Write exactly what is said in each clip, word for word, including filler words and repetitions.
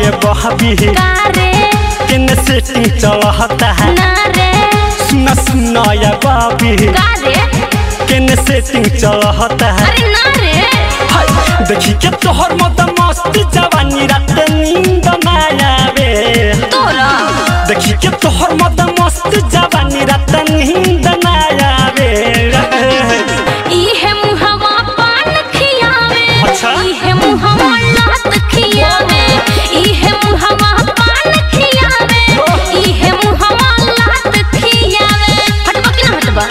ये बहबी किन सेटिंग चलता है ना रे सुना सुना ये बहबी किन सेटिंग चलता है अरे ना रे देखी के तोहर मत मस्ती जवानी रात नींद ना आवे तोरा देखी के तोहर मत मस्ती जवानी रात नींद ना आवे ई है मुहवा पान खियावे अच्छा ई है मुहवा लात खियावे ई है मुहवा पान खियावे ई है मुहवा लात खियावे हटबा कि ना हटबा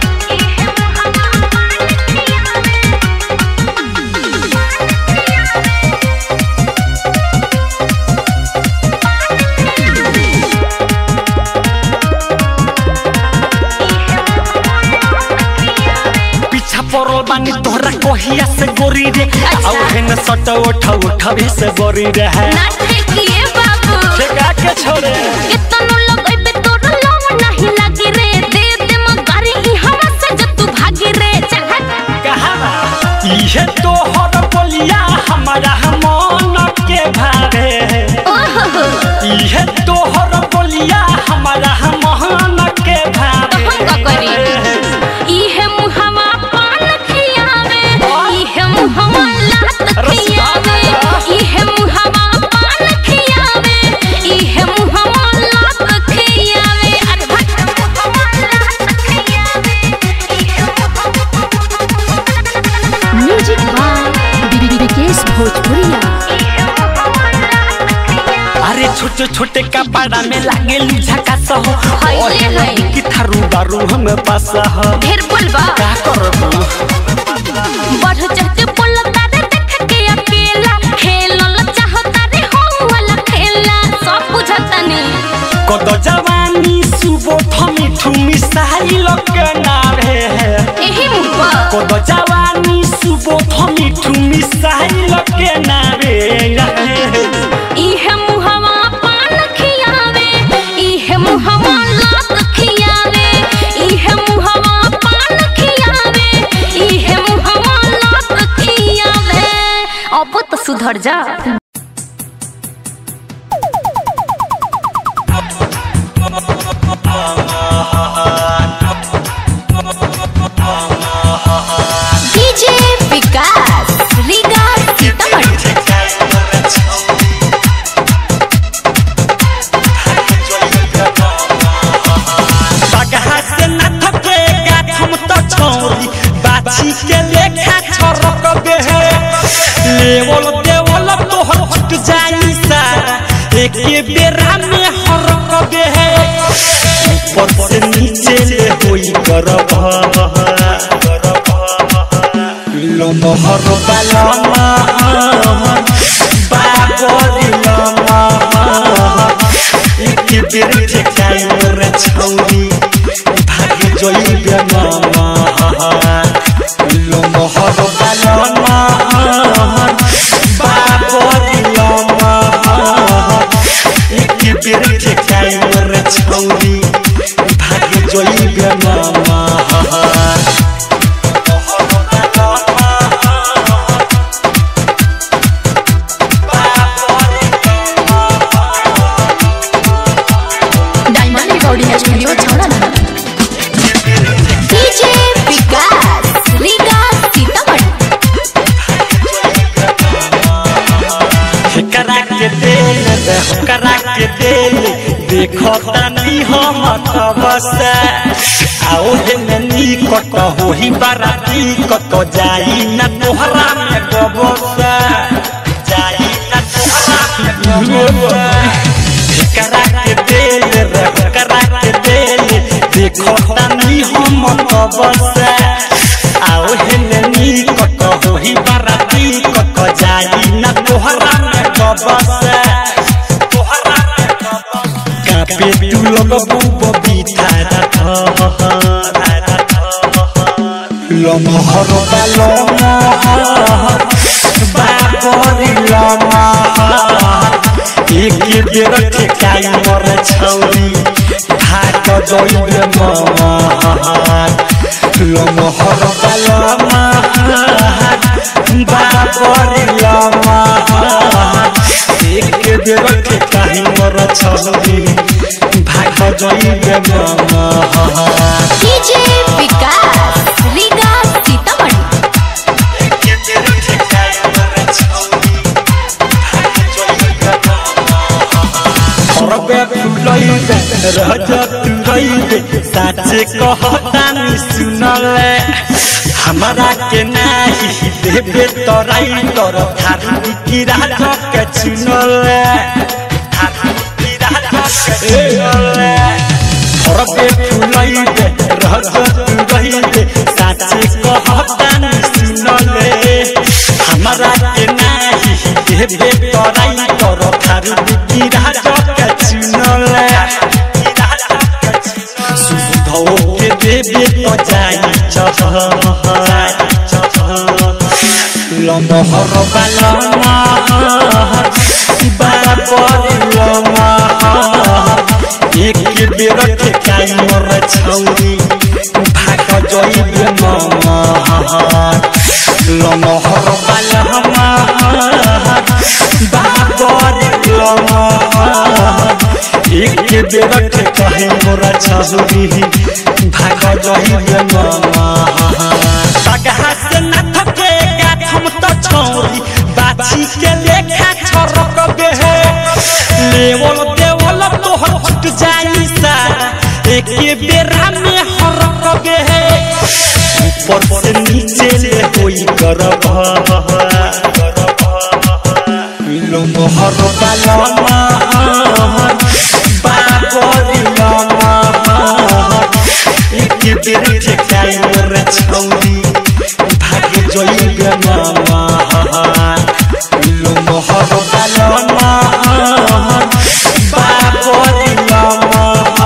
परोल बानी तोहरा कोहिया से गोरी रे औ हेन सट उठा उठावे से गोरी रे है नाटे किए बाबू ठेका के छोड़े कितनो लगइबे तोर लव नहीं लागी रे दे दे मगारी ई हमरा से जब तू भागी रे चल कहां इहे तोहर बोलिया हमारा मन के भावे ओहो इहे तोहर बोलिया हमारा मन के भावे तो हम का करी ई है मुहवा पान खियावे ई है मुहवा लात खियावे ई है मुहवा पान खियावे ई है मुहवा लात खियावे अरे भट मुहवा लात खियावे ई है म्यूजिक बाय विकेश भोजपुरिया। अरे छोटे छोटे कपड़ा में लागे लुझका सहो हाय हाय कि थारू बारू हम पास हो ढेर बोलबा का करबू बढ़ चढ़ते बोलता रे देख के अकेला खेलल चाहता रे हो वाला खेला सब बुझता नी कद जवानी सुबोध मिठू मिसाइल के नारे एही मुबा कद जवानी सुबोध मिठू मिसाइल के नारे ई है मुहवा पान खियावे ई है मुहवा लात खियावे ई है मुहवा पान खियावे ई है मुहवा लात खियावे अब तो सुधर जा डीजे विकास रीगा सीतामढ़ी बगहा से न थकेगा हम तो छोरी बाछी के लेखा छरक बे लेवल देवल तोहर छुट जाई सारा एक बेरा में हरक बे ऊपर से नीचे ले होई करब लमहर बालमा बाबरी लमा एक बेर ठेकाई मोर छौरी भाग जइबे मामा लमहर बालमा बाबरी लमा एक बेर ठेकाई मोर छौरी भाग जइबे मामा डायमंड रिकॉर्डिंग स्टूडियो छौड़ा डीजे विकास रीगा सीतामढ़ी करा के दिल करा के दिल देखो तनी हम तबसे आओ हे ननी कत होही बाराती कत जाई न तोहरा में गबसे जाई न तोहरा में गबसे करा के दिल करा के दिल देखो तनी हम तबसे आओ हे ननी कत होही बाराती कत जाई न तोहरा में गबसे तोहरा में गबसे कापे तू लोग बबी थारा लमहर बालमहर बाबरी लमहर एक बेर ठेकाई मोर छौरी भाग जइबे महर लमहर बालमहर बाबरी लमहर एक बेर के काहे मोर छौरी भाग जइबे मामा डीजे विकास रीगा सीतामढ़ी के बेर के काहे मोर छौरी भाग जइबे मामा बे फुलइबे रह जा तू रइबे साचे कहतानी सुनले हमारा के नाही देबे तोराई तोर थारू की राज के चुनले थारू की राज के चुनले बे फुलइबे रह जा तू रइबे साचे कहतानी सुनले हमारा के नाही देबे तोराई तोर थारू की राज के चुनले सुधो के देबे तो जाई चह लमहर बालमा बापर लमा एक बेर के काई मोर छौरी भाग जइबे मामा लमहर बालमा बापर लमा एक बेर के काहे मोर छौरी भाग जइबे मामा तगहा से न थके गाथम त छौरी बाछी के लेखा छरक बेहे लेवल देवल तोहर छुट जाई सा एक बेरा में हरक बेहे ऊपर से नीचे ले होई करब लो मोहर बालमा बाबरी लमा एक बेर के काई मोर छौरी भाग जइबे मामा लो मोहर बालमा बाबरी लमा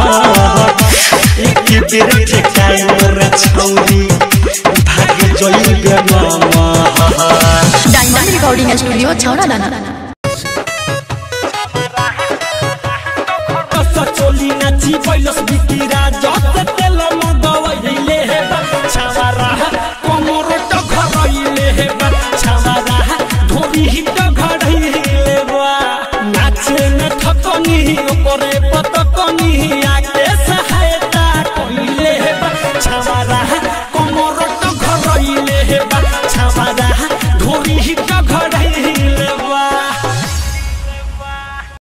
एक बेर के काई मोर छौरी भाग जइबे मामा डायमंड रिकॉर्डिंग स्टूडियो छौड़ा दाना चोली नाची बैलस